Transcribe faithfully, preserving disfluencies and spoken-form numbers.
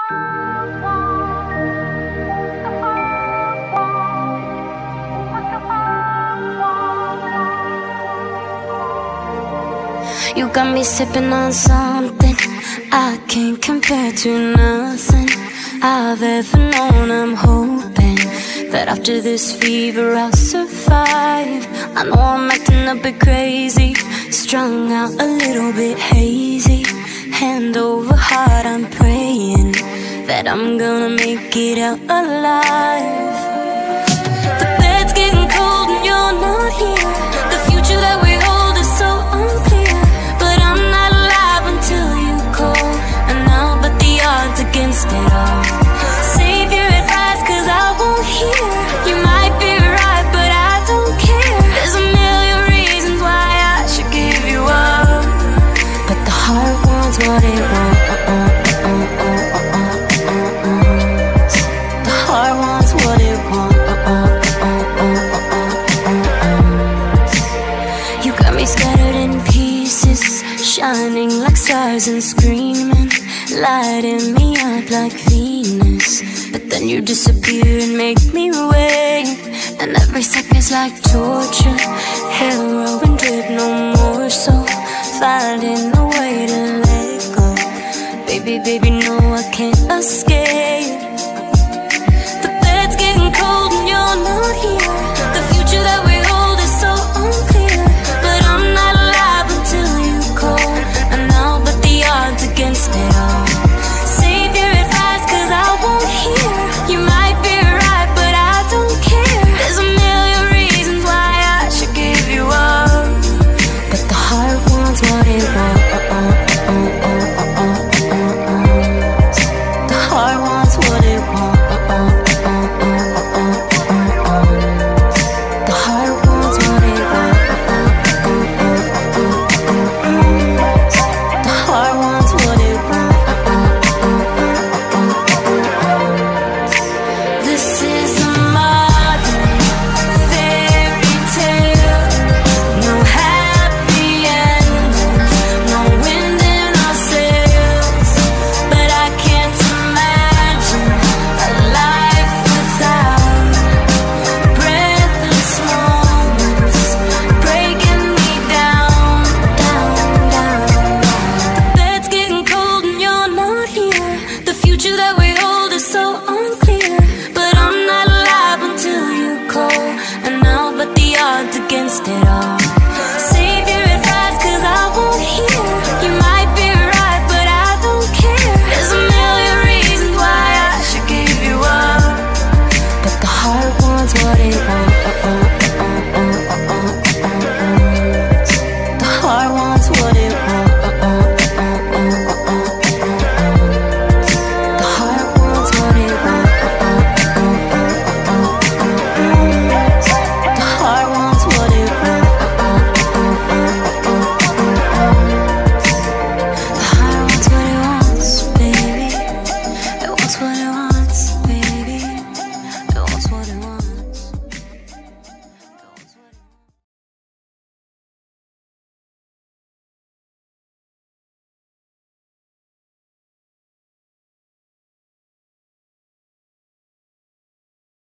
You got me sipping on something I can't compare to nothing I've ever known. I'm hoping that after this fever I'll survive. I know I'm acting a bit crazy, strung out a little bit hazy. Hand over heart, I'm praying that I'm gonna make it out alive. The bed's getting cold and you're not here. The future that we hold is so unclear, but I'm not alive until you call, and I'll bet the odds against it all. Save your advice, cause I won't hear. You might be right, but I don't care. There's a million reasons why I should give you up, but the heart wants what it wants. The heart wants what it wants. You got me scattered in pieces, shining like stars and screaming, lighting me up like Venus. But then you disappear and make me wait, and every second's like torture. Heroin drip, no more, so finding a way to let go. Baby, baby, no, I can't escape.